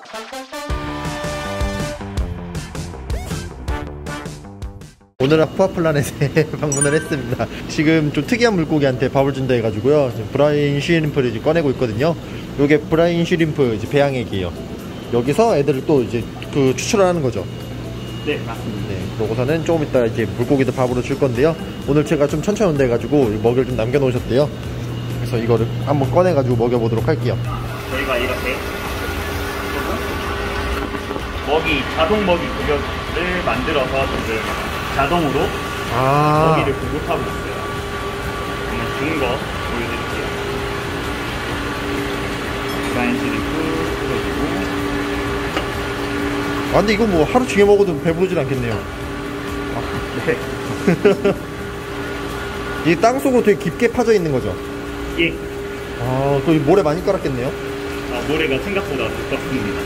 오늘 아쿠아플라넷에 방문을 했습니다. 지금 좀 특이한 물고기한테 밥을 준다 해가지고요. 지금 브라인 쉬림프를 이제 꺼내고 있거든요. 요게 브라인 쉬림프 이제 배양액이에요. 여기서 애들을 또 이제 그 추출을 하는 거죠. 네, 맞습니다. 네, 그러고서는 조금 이따 이제 물고기도 밥으로 줄 건데요. 오늘 제가 좀 천천히 온다 해가지고 먹이를 좀 남겨놓으셨대요. 그래서 이거를 한번 꺼내가지고 먹여보도록 할게요. 저희가 이렇게 먹이, 자동 먹이 구역을 만들어서 지금 자동으로 먹이를 공급하고 있어요. 한번 좋은 거 보여드릴게요. 브라인 쉬림프 풀어주고. 근데 이거 뭐 하루 종일 먹어도 배부르진 않겠네요. 네. 이 땅속으로 되게 깊게 파져 있는 거죠? 예. 또 모래 많이 깔았겠네요? 모래가 생각보다 두껍습니다.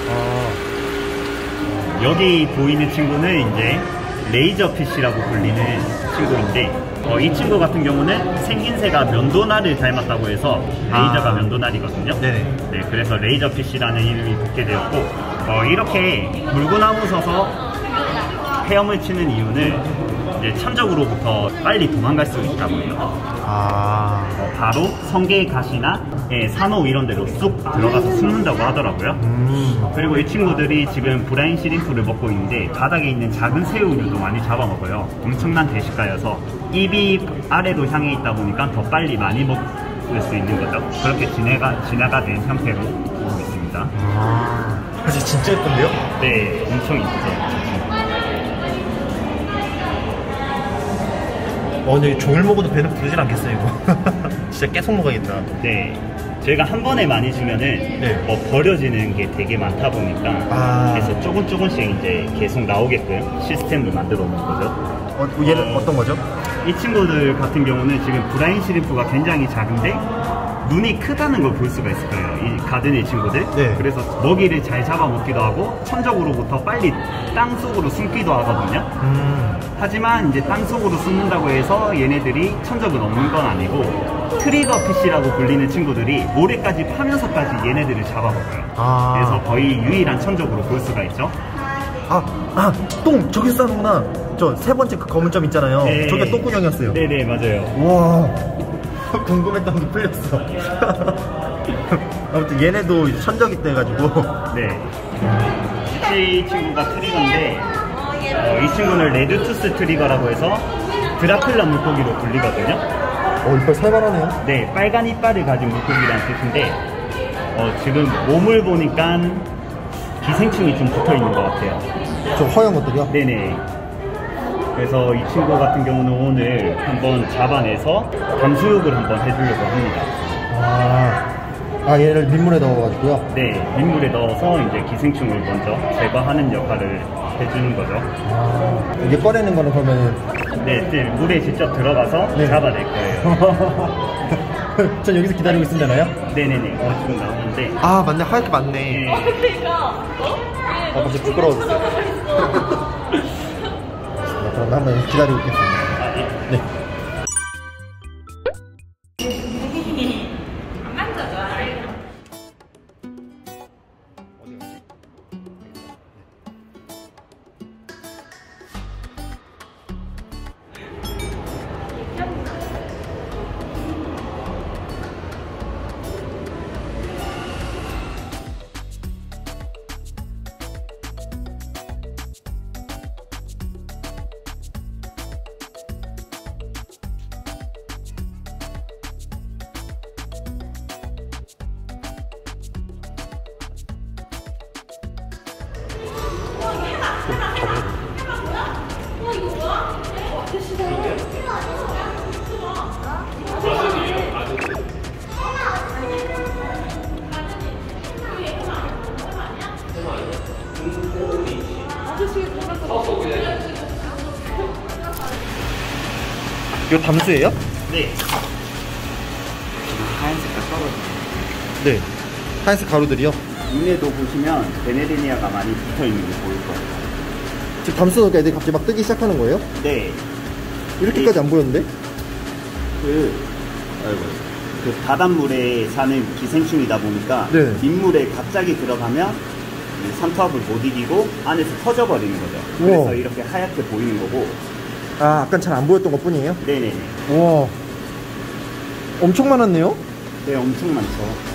여기 보이는 친구는 이제 레이저피쉬라고 불리는 친구인데, 이 친구 같은 경우는 생긴새가 면도날을 닮았다고 해서 레이저가 면도날이거든요. 네네. 네, 그래서 레이저피쉬라는 이름이 붙게 되었고, 이렇게 물구나무 서서 헤엄을 치는 이유는 이제 천적으로부터 빨리 도망갈 수 있다고 해요. 바로 성게의 가시나 산호 이런 데로 쑥 들어가서 숨는다고 하더라고요. 그리고 이 친구들이 지금 브라인 쉬림프를 먹고 있는데 바닥에 있는 작은 새우류도 많이 잡아먹어요. 엄청난 대식가여서 입이 아래로 향해 있다 보니까 더 빨리 많이 먹을 수 있는 거죠. 그렇게 진화가 된 상태로 보고 있습니다. 진짜 예쁜데요? 네, 엄청 이쁘죠. 근데 종일 먹어도 배는 부르진 않겠어요, 이거. 진짜 계속 먹어야겠다. 네. 저희가 한 번에 많이 주면은 버려지는 게 되게 많다 보니까 그래서 조금씩 이제 계속 나오게끔 시스템을 만들어 놓은 거죠. 얘는 어떤 거죠? 이 친구들 같은 경우는 지금 브라인 쉬림프가 굉장히 작은데 눈이 크다는 걸 볼 수가 있을 거예요. 이 가든의 친구들. 네. 그래서 먹이를 잘 잡아먹기도 하고 천적으로부터 빨리 땅속으로 숨기도 하거든요. 하지만 이제 땅속으로 숨는다고 해서 얘네들이 천적은 없는 건 아니고 트리거 피쉬라고 불리는 친구들이 모래까지 파면서까지 얘네들을 잡아먹어요. 그래서 거의 유일한 천적으로 볼 수가 있죠. 똥! 저기 싸는구나. 저 세 번째 그 검은 점 있잖아요. 네. 저게 똥구녕이었어요. 네네, 맞아요. 와, 궁금했던 게 풀렸어. 아무튼 얘네도 이제 천적이 돼가지고. 네. 이 친구가 트리거인데 이 친구는 레드투스 트리거라고 해서 드라큘라 물고기로 불리거든요. 이빨 살벌하네요. 네, 빨간 이빨을 가진 물고기라는 뜻인데 지금 몸을 보니까 기생충이 좀 붙어있는 것 같아요. 저 허연 것들이요? 네네. 그래서 이 친구 같은 경우는 오늘 한번 잡아내서 담수육을 한번 해주려고 합니다. 얘를 민물에 넣어가지고요? 네, 민물에 넣어서 이제 기생충을 먼저 제거하는 역할을 해주는 거죠. 이게 꺼내는 거는 그러면? 네, 물에 직접 들어가서 잡아낼 거예요. 전 여기서 기다리고 있으면 되나요? 네네네, 지금 나오는데. 맞네, 하얗게 맞네. 네. 벌써 부끄러워졌어요. 그럼 한번 기다리고 있겠습니다. 네. 이거 담수예요? 네. 하얀색깔 떨어지네. 네. 하얀색 가루들이요? 눈에도 보시면 베네리니아가 많이 붙어있는 게 보일 거예요. 지금 담수 넣으니까 애들이 갑자기 막 뜨기 시작하는 거예요? 네. 이렇게까지 안 보였는데? 그 바닷물에 사는 기생충이다 보니까 네. 민물에 갑자기 들어가면 삼투압을 못 이기고 안에서 터져버리는 거죠. 우와. 그래서 이렇게 하얗게 보이는 거고. 아, 아까 잘 안 보였던 것 뿐이에요? 네네네. 우와. 엄청 많았네요? 네, 엄청 많죠.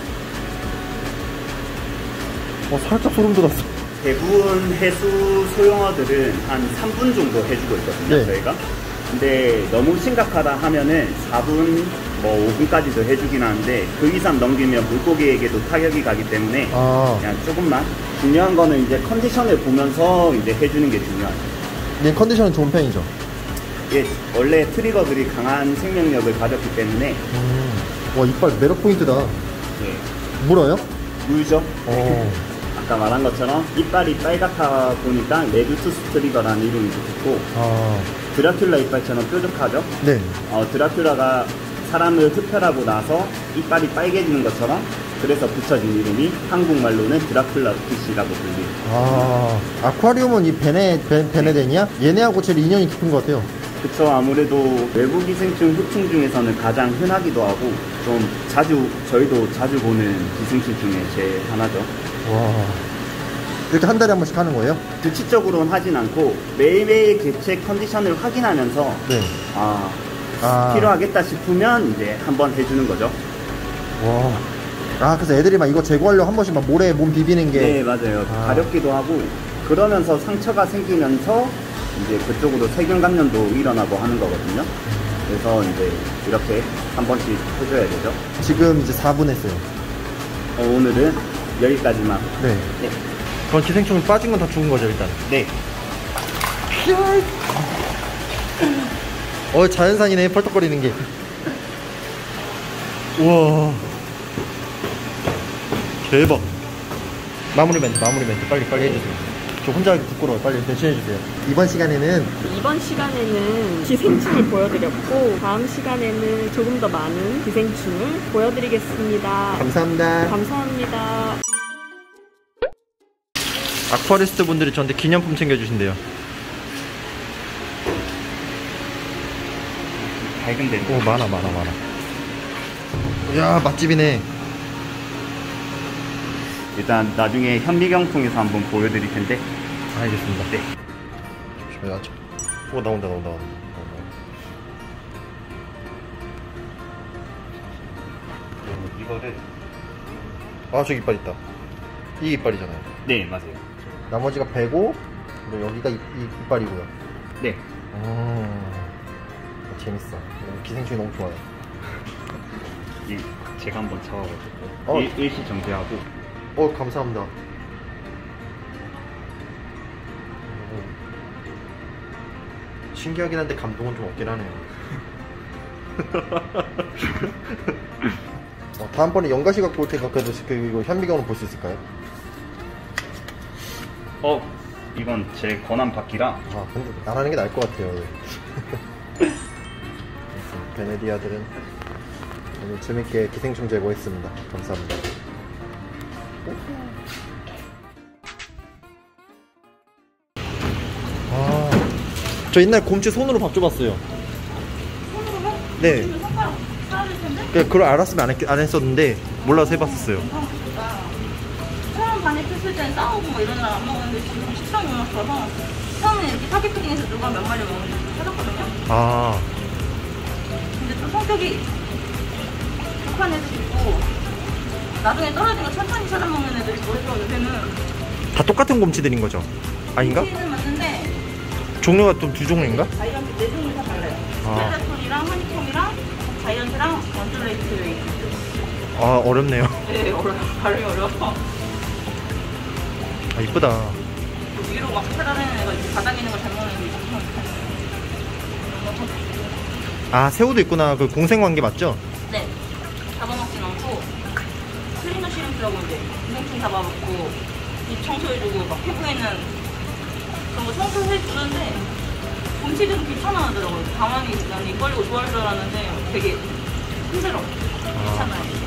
살짝 소름 돋았어. 대부분 해수 소형어들은 한 3분 정도 해주고 있거든요, 네. 저희가. 근데 너무 심각하다 하면은 4분, 뭐 5분까지도 해주긴 하는데 그 이상 넘기면 물고기에게도 타격이 가기 때문에 그냥 조금만. 중요한 거는 이제 컨디션을 보면서 이제 해주는 게 중요하죠. 얘 컨디션은 좋은 편이죠? 예, 원래 트리거들이 강한 생명력을 가졌기 때문에. 와, 이빨 매력 포인트다. 네. 물어요? 물죠. 아까 말한 것처럼 이빨이 빨갛다 보니까 레드투스 트리거라는 이름이 붙었고, 드라큘라 이빨처럼 뾰족하죠. 네. 드라큘라가 사람을 흡혈하고 나서 이빨이 빨개지는 것처럼 그래서 붙여진 이름이 한국말로는 드라큘라 피시라고 불리죠. 아쿠아리움은 이 베네덴이야? 얘네하고 제일 인연이 깊은 것 같아요. 그쵸. 아무래도 외부 기생충 흡충 중에서는 가장 흔하기도 하고 좀 저희도 자주 보는 기생충 중에 제일 하나죠. 와, 이렇게 한 달에 한 번씩 하는 거예요? 규칙적으로는 하진 않고 매일매일 개체 컨디션을 확인하면서 네. 필요하겠다 싶으면 이제 한번 해주는 거죠. 그래서 애들이 막 이거 제거하려고 한 번씩 막 모래에 몸 비비는 게. 네, 맞아요. 가렵기도 하고 그러면서 상처가 생기면서 이제 그쪽으로 세균 감염도 일어나고 하는 거거든요. 그래서 이제 이렇게 한 번씩 해줘야 되죠. 지금 이제 4분 했어요. 오늘은 여기까지만. 네. 그럼 기생충 빠진 건 다 죽은 거죠, 일단? 네. 자연산이네, 펄떡거리는 게. 우와. 대박. 마무리 멘트 빨리 해주세요. 저 혼자 하기 부끄러워요. 빨리 대신해주세요. 이번 시간에는 기생충을 보여드렸고, 다음 시간에는 조금 더 많은 기생충을 보여드리겠습니다. 감사합니다. 아쿠아리스트 분들이 저한테 기념품 챙겨주신대요. 밝은 데. 많아. 이야, 맛집이네. 일단 나중에 현미경 통해서 한번 보여드릴 텐데. 알겠습니다. 네. 잠시만요. 나온다. 이거를. 저기 이빨 있다. 이 이빨이잖아요. 네, 맞아요. 나머지가 배고, 그리고 여기가 이빨이고요. 네. 재밌어. 기생충이 너무 좋아요. 제가 한번 잡아가지고 일시 정지하고. 감사합니다. 신기하긴 한데 감동은 좀 없긴 하네요. 다음번에 연가시 갖고 올 테니까 그래도 이거 현미경으로 볼 수 있을까요? 이건 제 권한 받기라. 근데 안 하는 게 나을 것 같아요. 베네디아들은 오늘 재밌게 기생충 제거했습니다. 감사합니다. 저 옛날 곰치 손으로 밥 줘봤어요. 손으로요? 네. 손가락 써야 될 텐데? 그걸 알았으면 안 했었는데 몰라서 해봤었어요. 처음 반에 폈을 땐 싸우고 뭐 이런 날 안 먹었는데 지금 식성이 올라서서 처음에 이렇게 타겟팅에서 누가 몇 마리 먹는지 찾았거든요. 근데 또 성격이 독한 애들이 있고 나중에 떨어진 거 천천히 찾아먹는 애들이 있고 해서 요새는 다 똑같은 곰치들인 거죠? 아닌가? 곰치는 맞는데 종류가 좀 두 종류인가? 자이언트 4종류 다 달라요. 스텔라톤이랑 허니콤이랑 자이언트랑 원툴레이트. 어렵네요. 네, 발음이 어려워. 이쁘다. 위로 막 찾아다니는 애가 이렇게 바닥에 있는 걸 잘 먹는 애도 있고. 새우도 있구나. 그 공생관계 맞죠? 네. 잡아먹진 않고 클리너 시림프라고 이제 기생충 잡아먹고 입 청소해주고 막 피부에 있는 그런 거 청소해주는데 곰치들은 귀찮아하더라고요. 가만히 난 입 벌리고 좋아할 줄 알았는데 되게 힘들어. 귀찮아요.